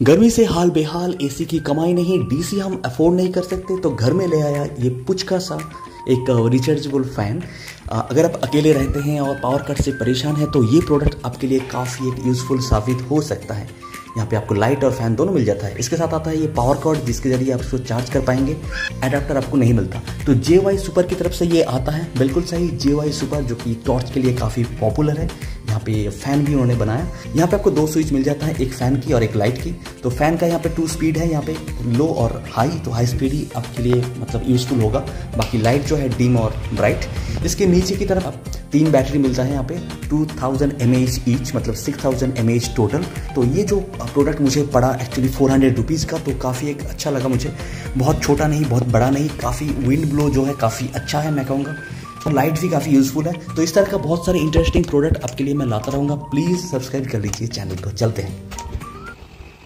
गर्मी से हाल बेहाल, एसी की कमाई नहीं, डीसी हम अफोर्ड नहीं कर सकते, तो घर में ले आया ये पुचका सा एक रिचार्जेबल फ़ैन। अगर आप अकेले रहते हैं और पावर कट से परेशान हैं तो ये प्रोडक्ट आपके लिए काफ़ी एक यूज़फुल साबित हो सकता है। यहाँ पे आपको लाइट और फैन दोनों मिल जाता है। इसके साथ आता है ये पावर कॉर्ड जिसके जरिए आप इसको चार्ज कर पाएंगे। एडाप्टर आपको नहीं मिलता। तो JY सुपर की तरफ से ये आता है, बिल्कुल सही, JY सुपर, जो कि टॉर्च के लिए काफ़ी पॉपुलर है। यहाँ पे फैन भी उन्होंने बनाया। यहाँ पे आपको दो स्विच मिल जाता है, एक फैन की और एक लाइट की। तो फैन का यहाँ पे 2 स्पीड है, यहाँ पे लो और हाई, तो हाई स्पीड ही आपके लिए मतलब यूज़फुल होगा। बाकी लाइट जो है डिम और ब्राइट। इसके नीचे की तरफ 3 बैटरी मिलता है यहाँ पे, 2000 mAh ईच, मतलब 6000 mAh टोटल। तो ये जो प्रोडक्ट मुझे पड़ा एक्चुअली 400 रुपीज़ का, तो काफ़ी एक अच्छा लगा मुझे। बहुत छोटा नहीं, बहुत बड़ा नहीं, काफ़ी विंड ब्लो जो है काफ़ी अच्छा है मैं कहूँगा। और लाइट भी काफ़ी यूज़फुल है। तो इस तरह का बहुत सारे इंटरेस्टिंग प्रोडक्ट आपके लिए मैं लाता रहूँगा। प्लीज़ सब्सक्राइब कर लीजिए चैनल को। चलते हैं।